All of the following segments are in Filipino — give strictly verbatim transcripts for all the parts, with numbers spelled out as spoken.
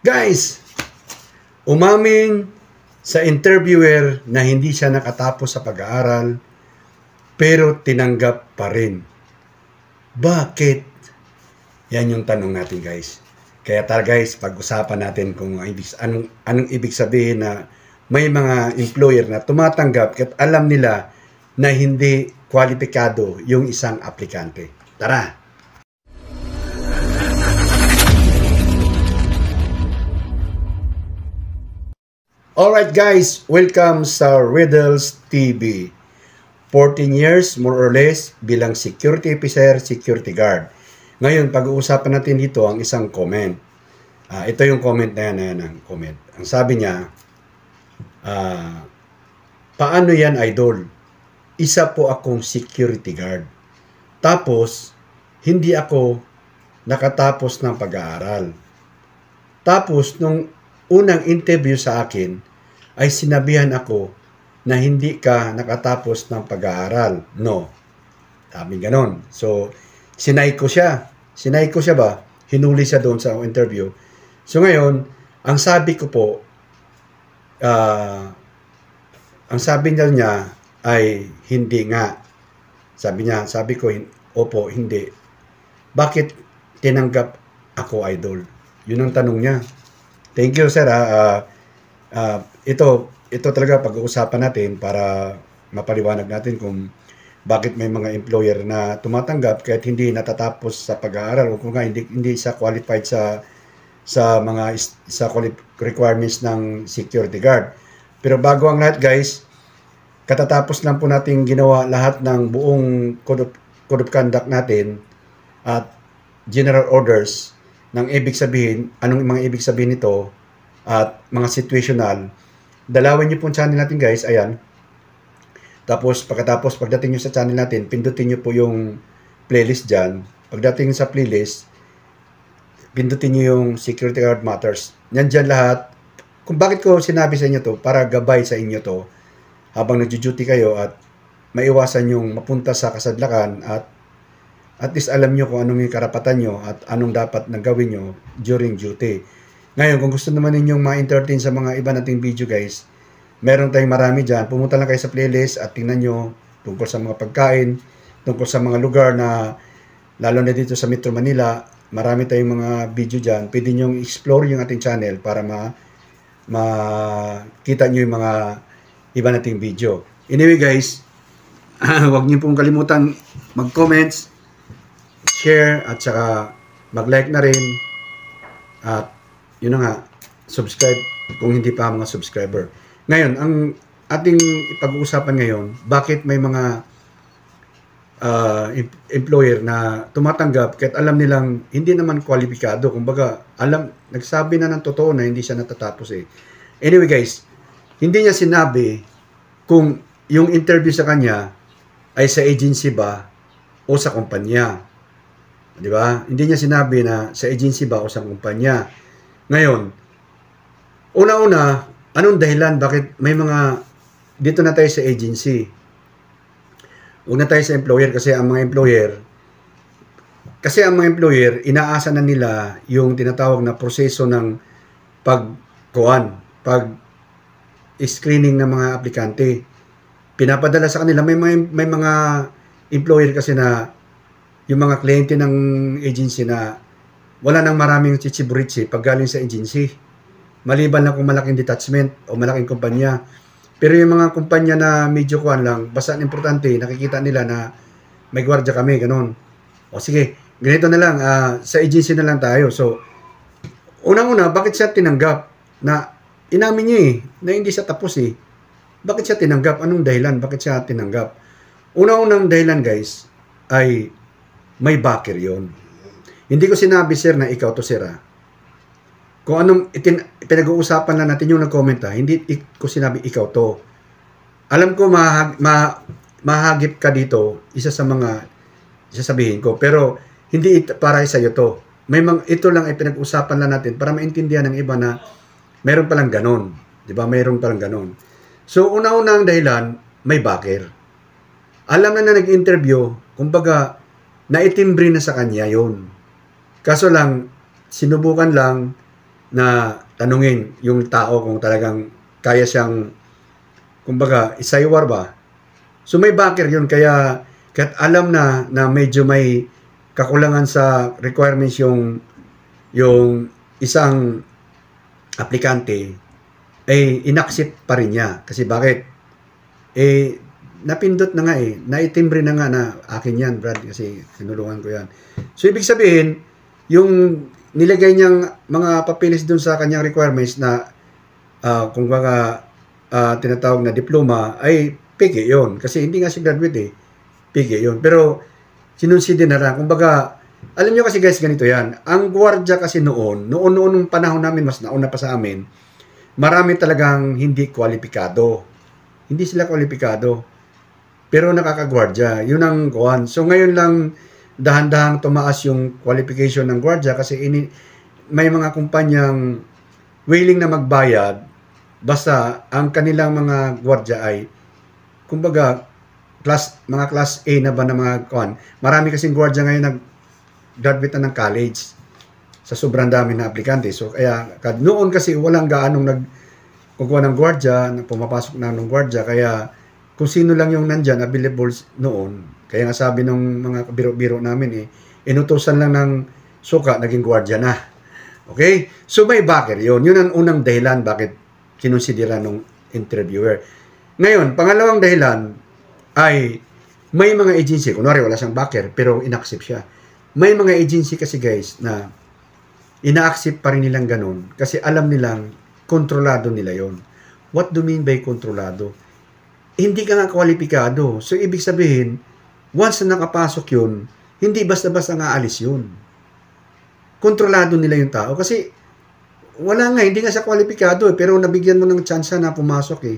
Guys, umamin sa interviewer na hindi siya nakatapos sa pag-aaral pero tinanggap pa rin. Bakit? Yan yung tanong natin, guys. Kaya tara guys, pag-usapan natin kung anong, anong ibig sabihin na may mga employer na tumatanggap at alam nila na hindi kwalipikado yung isang aplikante. Tara! Alright guys, welcome sa Riddles T V. fourteen years more or less bilang security officer, security guard. Ngayon, pag-uusapan natin dito ang isang comment. Uh, ito yung comment na yan, na yan ang comment. Ang sabi niya, uh, paano yan idol? Isa po akong security guard. Tapos, hindi ako nakatapos ng pag-aaral. Tapos, nung unang interview sa akin, ay sinabihan ako na hindi ka nakatapos ng pag-aaral. No. Sabi ganon. So, sinay ko siya. Sinay ko siya ba? Hinuli siya doon sa interview. So, ngayon, ang sabi ko po, uh, ang sabi niya, niya ay hindi nga. Sabi niya, sabi ko, opo, hindi. Bakit tinanggap ako, idol? Yun ang tanong niya. Thank you, sir. Uh, uh, ito, ito talaga pag-uusapan natin para mapaliwanag natin kung bakit may mga employer na tumatanggap kahit hindi natatapos sa pag-aaral o kung nga hindi, hindi siya qualified sa sa mga sa requirements ng security guard. Pero bago ang lahat, guys, katatapos lang po natin ginawa lahat ng buong code of, code of conduct natin at general orders ng ibig sabihin, anong mga ibig sabihin nito at mga situational. Dalawin niyo po ang channel natin, guys. Ayan. Tapos, pagkatapos, pagdating niyo sa channel natin, pindutin niyo po yung playlist dyan. Pagdating sa playlist, pindutin niyo yung Security Guard Matters. Yan dyan lahat. Kung bakit ko sinabi sa inyo to, para gabay sa inyo to, habang nag-duty kayo at maiwasan yung mapunta sa kasadlakan at at least alam nyo kung anong yung karapatan nyo at anong dapat na gawin nyo during duty. Ngayon, kung gusto naman ninyong ma-entertain sa mga iba nating video, guys, meron tayong marami dyan. Pumunta lang kayo sa playlist at tingnan nyo tungkol sa mga pagkain, tungkol sa mga lugar na, lalo na dito sa Metro Manila, marami tayong mga video dyan. Pwede nyo explore yung ating channel para ma makita nyo yung mga iba nating video. Anyway, guys, huwag nyo pong kalimutan mag-comments, share, at saka mag-like na rin. At yun na nga, subscribe kung hindi pa mga subscriber. Ngayon, ang ating pag-uusapan ngayon, bakit may mga uh, employer na tumatanggap kahit alam nilang hindi naman kwalipikado. Kumbaga, alam, nagsabi na ng totoo na hindi siya natatapos eh. Anyway guys, hindi niya sinabi kung yung interview sa kanya ay sa agency ba o sa kumpanya. Di ba? Hindi niya sinabi na sa agency ba o sa kumpanya. Ngayon, una-una, anong dahilan bakit may mga, dito na tayo sa agency. Huwag na tayo sa employer kasi ang mga employer, kasi ang mga employer, inaasa na nila yung tinatawag na proseso ng pagkuhan, pag-screening ng mga aplikante. Pinapadala sa kanila, may mga, may mga employer kasi na yung mga kliyente ng agency na wala nang maraming chichiburitsi pag galing sa agency. Maliban lang kung malaking detachment o malaking kumpanya. Pero yung mga kumpanya na medyo kuhan lang, basta importante, nakikita nila na may gwardiya kami, ganun. O sige, ganito na lang, uh, sa agency na lang tayo. So, unang-una, bakit siya tinanggap? Na inamin niya eh, na hindi siya tapos eh. Bakit siya tinanggap? Anong dahilan? Bakit siya tinanggap? Unang-unang dahilan, guys, ay may backer yon. Hindi ko sinabi, sir, na ikaw to, sir, ah. Kung anong itin, pinag-uusapan lang natin yung nag-comment, ha, hindi ko sinabi ikaw to. Alam ko mahag, ma, mahagip ka dito, isa sa mga sasabihin ko, pero hindi it, para sa iyo to. May mga, ito lang ay pinag-usapan lang natin para maintindihan ng iba na mayroon palang ganon. Di ba? Mayroon palang ganon. So, una-unang dahilan, may backer. Alam na na nag-interview, kumbaga, naitimbre na sa kanya yon. Kaso lang, sinubukan lang na tanungin yung tao kung talagang kaya siyang, kumbaga, isaywar ba? So may backer yun, kaya kahit alam na na medyo may kakulangan sa requirements yung yung isang aplikante, eh inaccept pa rin niya. Kasi bakit? Eh napindot na nga eh, naitimbre na nga na akin yan, Brad, kasi sinulungan ko yan. So ibig sabihin, yung nilagay niyang mga papeles dun sa kanyang requirements na uh, kung baka uh, tinatawag na diploma, ay peke yun. Kasi hindi nga si graduate eh. Peke yun. Pero sinunsidin na lang. Kung baka, alam nyo kasi guys, ganito yan. Ang gwardiya kasi noon, noon-noon nung panahon namin, mas nauna pa sa amin, marami talagang hindi kwalipikado. Hindi sila kwalipikado. Pero nakakagwardya. Yun ang kuhan. So ngayon lang, dahan-dahang tumaas yung qualification ng gwardya kasi ini, may mga kumpanyang willing na magbayad basta ang kanilang mga gwardya ay kumbaga class, mga class A na ba na mga kuhan. Marami kasing gwardya ngayon nag-graduate na ng college sa sobrang dami na aplikante. So kaya noon kasi walang gaanong nagkukuha ng gwardya, pumapasok na ng gwardya, kaya kung sino lang yung nandyan available noon. Kaya nga sabi ng mga biro-biro namin eh, inutusan lang ng suka, naging gwardiya na. Okay? So may backer yun. Yun ang unang dahilan bakit kinonsidera ng interviewer. Ngayon, pangalawang dahilan ay may mga agency, kunwari wala siyang backer, pero inaccept siya. May mga agency kasi guys na ina-accept pa rin nilang ganun kasi alam nilang kontrolado nila yon. What do you mean by kontrolado? Hindi ka nga kwalipikado. So, ibig sabihin, once na nakapasok yun, hindi basta-basta nga alis yun. Kontrolado nila yung tao. Kasi, wala nga, hindi nga sa kwalipikado eh, pero nabigyan mo ng tsansa na pumasok eh.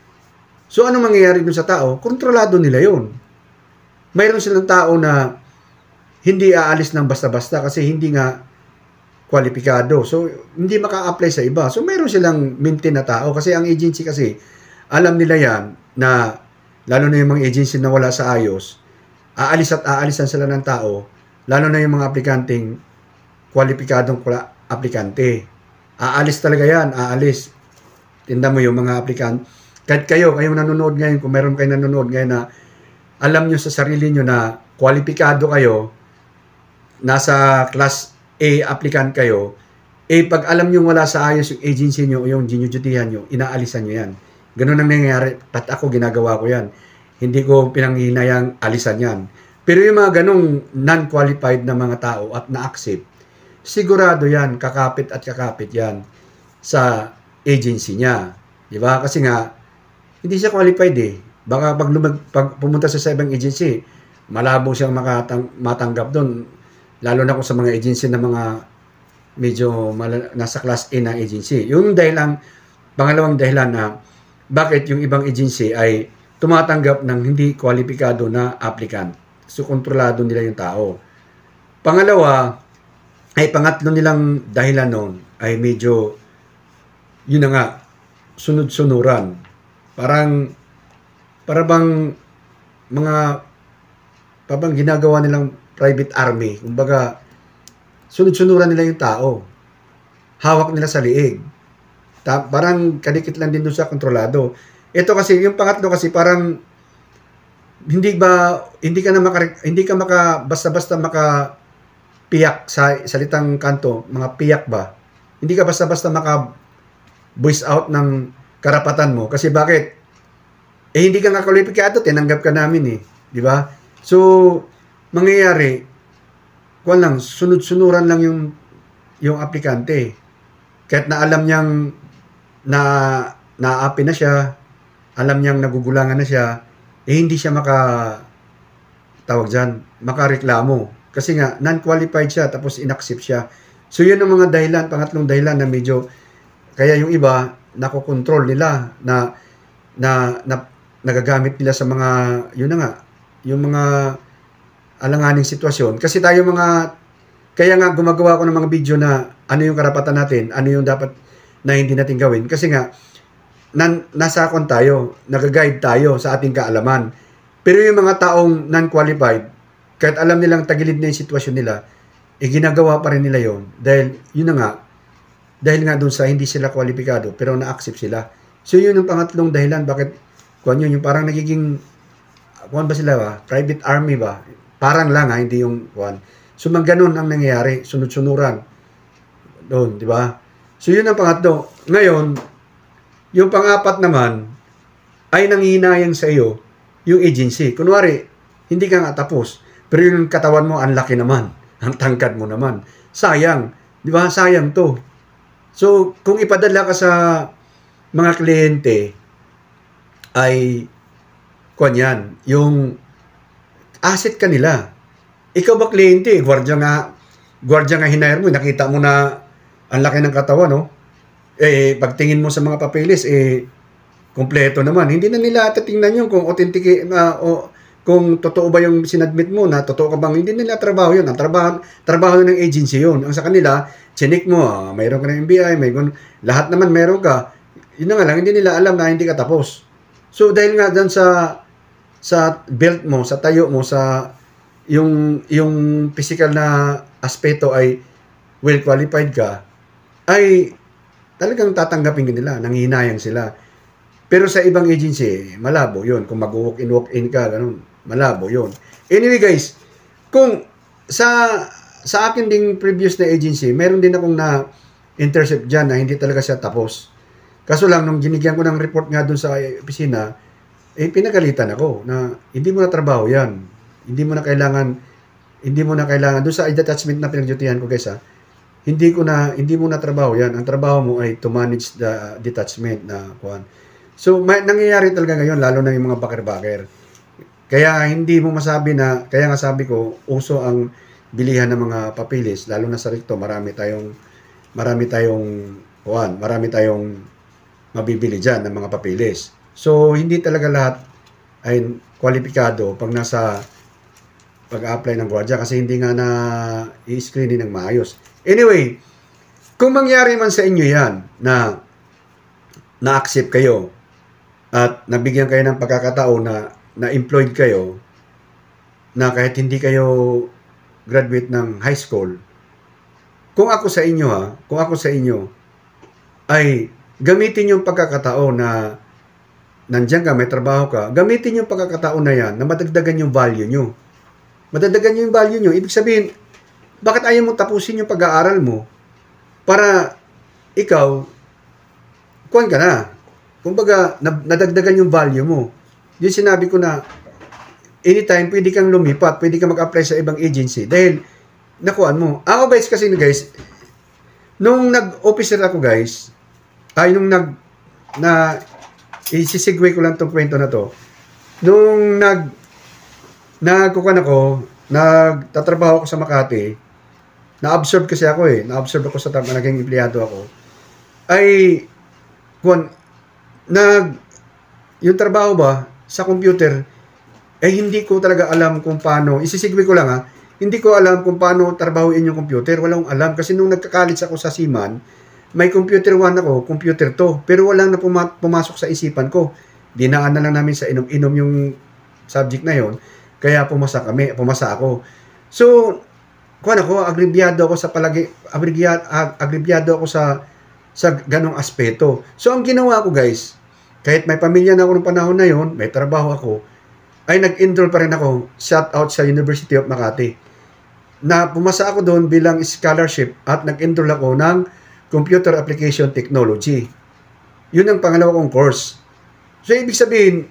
So, ano mangyayari dun sa tao? Kontrolado nila yun. Mayroon silang tao na hindi aalis ng basta-basta kasi hindi nga kwalipikado. So, hindi maka-apply sa iba. So, mayroon silang maintain na tao kasi ang agency kasi, alam nila yan na lalo na yung mga agency na wala sa ayos, aalis at aalisan sila ng tao, lalo na yung mga aplikanteng kwalipikadong aplikante. Aalis talaga yan, aalis. Tinda mo yung mga aplikant. Kahit kayo, kayong nanonood ngayon, kung meron kayo nanonood ngayon na alam nyo sa sarili nyo na kwalipikado kayo, nasa class A applicant kayo, eh pag alam nyo wala sa ayos yung agency nyo, yung ginudutihan nyo, inaalisan nyo yan. Ganun ang nangyayari. Pat ako, ginagawa ko yan. Hindi ko pinanghinayang alisan yan. Pero yung mga ganung non-qualified na mga tao at na-accept, sigurado yan, kakapit at kakapit yan sa agency niya. Di ba? Kasi nga, hindi siya qualified eh. Baka pag, lumag, pag pumunta sa ibang agency, malabo siyang makatang, matanggap doon. Lalo na kung sa mga agency na mga medyo mal- nasa class A na agency. Yung dahilan, pangalawang dahilan na bakit yung ibang agency ay tumatanggap ng hindi kwalipikado na applicant. So, kontrolado nila yung tao. Pangalawa, ay pangatlo nilang dahilan noon ay medyo, yun na nga, sunod-sunuran. Parang, para bang mga, parang ginagawa nilang private army. Kumbaga, sunod-sunuran nila yung tao. Hawak nila sa liig. Ta- parang kadikit lang din doon sa kontrolado. Ito kasi, yung pangatlo kasi parang hindi ba, hindi ka na maka, hindi ka maka, basta-basta maka piyak sa salitang kanto, mga piyak ba? Hindi ka basta-basta maka voice out ng karapatan mo. Kasi bakit? Eh, hindi ka nga kwalipikado, tinanggap ka namin eh. Di ba? So, mangyayari, kung lang, sunod-sunuran lang yung yung aplikante. Kahit na alam niyang na naapi na siya, alam niyang nagugulangan na siya, eh hindi siya maka tawag dyan, makareklamo. Kasi nga, non-qualified siya, tapos inaccept siya. So, yun ang mga dahilan, pangatlong dahilan na medyo, kaya yung iba, nakokontrol nila, na, na, na nagagamit nila sa mga, yun na nga, yung mga alanganing sitwasyon. Kasi tayo mga, kaya nga gumagawa ko ng mga video na ano yung karapatan natin, ano yung dapat na hindi natin gawin. Kasi nga, nan, nasa akon tayo, nag-guide tayo sa ating kaalaman. Pero yung mga taong non-qualified, kahit alam nilang tagilid na yung sitwasyon nila, eh ginagawa pa rin nila yon. Dahil, yun na nga, dahil nga doon sa hindi sila kwalipikado pero na-accept sila. So yun yung pangatlong dahilan bakit kuan yun yung parang nagiging kuan ba sila ba? Private army ba? Parang lang ha, hindi yung kuan. So mag ganun ang nangyayari, sunod-sunuran. Doon, di ba? So yun ang pangatlo. Ngayon, yung pang-apat naman ay nanghihinayang sa iyo yung agency. Kunwari, hindi ka nga tapos, pero yung katawan mo ang laki naman, ang tangkad mo naman. Sayang, di ba? Sayang to. So, kung ipadala ka sa mga kliyente, ay, kuwan yan, yung asset ka nila. Ikaw ba kliyente? Gwardiya nga, gwardiya nga hinayar mo, nakita mo na ang laki ng katawan, no? Eh, pagtingin mo sa mga papeles, eh, kompleto naman. Hindi na nila tatingnan yun kung authentic, uh, o kung totoo ba yung sinadmit mo, na totoo ka bang, hindi nila trabaho yun. Ang trabaho, trabaho ng agency yun. Ang sa kanila, chinik mo, ah, mayroon ka ng M B I, may gun, lahat naman meron ka. Yun na nga lang, hindi nila alam na hindi ka tapos. So, dahil nga dyan sa, sa belt mo, sa tayo mo, sa, yung, yung physical na aspeto ay well qualified ka, ay talagang tatanggapin nila, nanghihinayang sila. Pero sa ibang agency, malabo yun. Kung mag-walk in, walk in ka, ganun, malabo yun. Anyway guys, kung sa sa akin ding previous na agency, meron din akong na-intercept dyan na hindi talaga siya tapos. Kaso lang, nung ginigyan ko ng report nga dun sa opisina, eh pinagalitan ako na hindi mo na trabaho yan. Hindi mo na kailangan, hindi mo na kailangan, dun sa detachment na pinagdutihan ko guys ha, hindi ko na, hindi mo na trabaho yan. Ang trabaho mo ay to manage the detachment na kuhan. So, may, nangyayari talaga ngayon, lalo na yung mga bakir-bakir. Kaya hindi mo masabi na, kaya nga sabi ko, uso ang bilihan ng mga papilis, lalo na sa rito, marami tayong, marami tayong, kuhan, marami tayong mabibili dyan ng mga papilis. So, hindi talaga lahat ay kwalipikado pag nasa pag-apply ng gwardiya kasi hindi nga na i-screening ng maayos. Anyway, kung mangyari man sa inyo yan na na-accept kayo at nabigyan kayo ng pagkakataon na na-employed kayo na kahit hindi kayo graduate ng high school, kung ako sa inyo ha, kung ako sa inyo, ay gamitin yung pagkakataon na nandiyan ka, may trabaho ka, gamitin yung pagkakataon na yan na madagdagan yung value nyo. Madagdagan nyo yung value nyo. Ibig sabihin, bakit ayaw mo tapusin yung pag-aaral mo para ikaw, kuhan ka na. Kumbaga, nadagdagan yung value mo. Yung sinabi ko na, anytime, pwede kang lumipat, pwede kang mag-apply sa ibang agency. Dahil, nakuhan mo. Ako guys, kasi guys, nung nag-officer ako guys, ay nung nag, na, isisigway ko lang itong kwento na to. Nung nag, nagkukan ako, nagtatrabaho ako sa Makati, na-absorb kasi ako eh. Na-absorb ako sa tama, naging empleyado ako. Ay, kung, nag, yung trabaho ba, sa computer, ay hindi ko talaga alam kung paano, isisigwi ko lang ha, hindi ko alam kung paano trabahuin yung computer. Walang alam. Kasi nung nagka-college ako sa Seaman, may computer one ako, computer two. Pero walang na puma- pumasok sa isipan ko. Dinaan na lang namin sa inom-inom yung subject na yon. Kaya pumasa kami, pumasa ako. So, kuan ako, agribyado ako sa palagi, agribyado, agribyado ako sa sa ganong aspeto. So, ang ginawa ko guys, kahit may pamilya na ako ng panahon na yon, may trabaho ako, ay nag-enroll pa rin ako, shout out sa University of Makati. Na pumasa ako doon bilang scholarship at nag-enroll ako ng Computer Application Technology. Yun ang pangalawa kong course. So, ibig sabihin,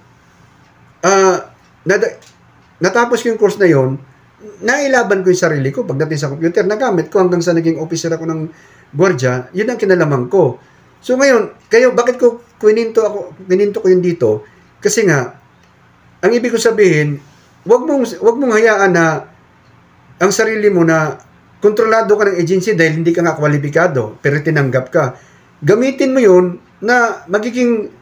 uh, nat- natapos ko yung course na yon, nailaban ko yung sarili ko pagdating sa computer. Nagamit ko hanggang sa naging officer ako ng gwardiya. Yun ang kinalaman ko. So, ngayon, kayo, bakit ko kininto ako, kininto ko yun dito? Kasi nga, ang ibig ko sabihin, wag mong, wag mong hayaan na ang sarili mo na kontrolado ka ng agency dahil hindi ka nga kwalipikado, pero tinanggap ka. Gamitin mo yun na magiging,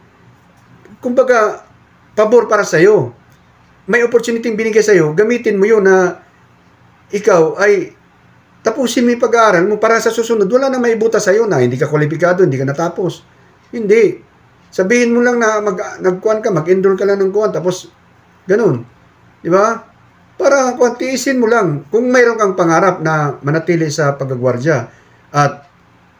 kumbaga, pabor para sa'yo. May opportunity binigay sa'yo, gamitin mo yun na ikaw ay tapusin mo yung pag-aaral mo para sa susunod. Wala na may buta sa'yo na hindi ka kwalipikado, hindi ka natapos. Hindi. Sabihin mo lang na mag, nag-kuhan ka, mag-enroll ka lang ng kuhan, tapos ganun. Di ba? Para kuhan, tiisin mo lang. Kung mayroon kang pangarap na manatili sa pagagwardya at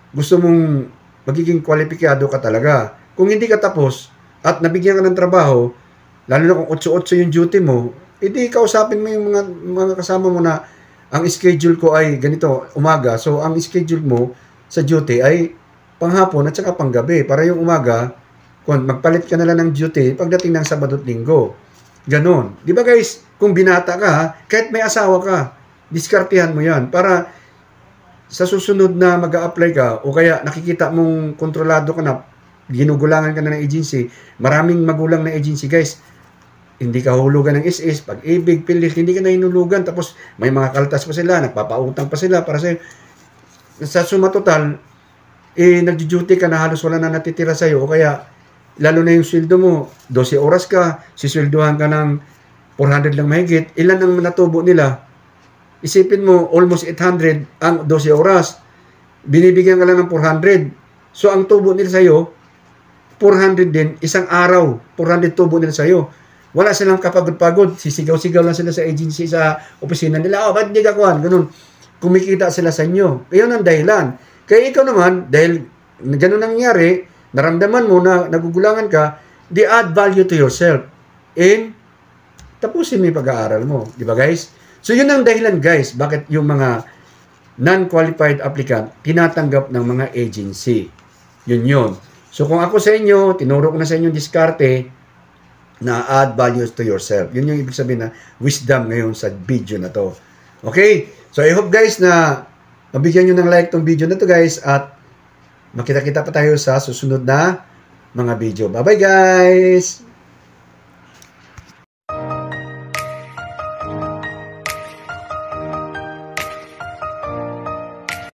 gusto mong magiging kwalipikado ka talaga. Kung hindi ka tapos at nabigyan ka ng trabaho, lalo na kung otso-otso yung duty mo, edi kausapin mo yung mga, mga kasama mo na ang schedule ko ay ganito, umaga. So, ang schedule mo sa duty ay panghapon at saka panggabi. Para yung umaga, kung magpalit ka na lang ng duty pagdating ng Sabado at Linggo. Ganon. Di ba guys, kung binata ka, kahit may asawa ka, diskartehan mo yan para sa susunod na mag-a-apply ka o kaya nakikita mong kontrolado ka na, ginugulangan ka na ng agency, maraming magulang na agency guys, hindi ka hulugan ng S S, pag-ibig, pilis, hindi ka na hinulugan, tapos may mga kaltas pa sila, nagpapautang pa sila para sa'yo. Sa suma total, eh, nag-duty ka na halos wala na natitira sa'yo, o kaya, lalo na yung sweldo mo, twelve oras ka, sisweldohan ka ng four hundred lang mahigit, ilan ang natubo nila? Isipin mo, almost eight hundred ang twelve oras, binibigyan ka lang ng four hundred, so ang tubo nila sa'yo, four hundred din, isang araw, four hundred tubo nila sa'yo. Wala silang kapagod-pagod, sisigaw-sigaw lang sila sa agency, sa opisina nila, oh, ba't hindi ka kuhan? Ganun, kumikita sila sa inyo. Iyon ang dahilan. Kaya ikaw naman, dahil ganun nangyari, naramdaman mo na nagugulangan ka, di add value to yourself. And, tapusin mo yung pag-aaral mo. Di ba guys? So, yun ang dahilan guys, bakit yung mga non-qualified applicant tinatanggap ng mga agency. Yun yun. So, kung ako sa inyo, tinuro ko na sa inyo diskarte, na add values to yourself. Yun yung ibig sabihin na wisdom ngayon sa video na to. Okay? So, I hope guys na mabigyan nyo ng like tong video na to guys at makita-kita pa tayo sa susunod na mga video. Bye-bye guys!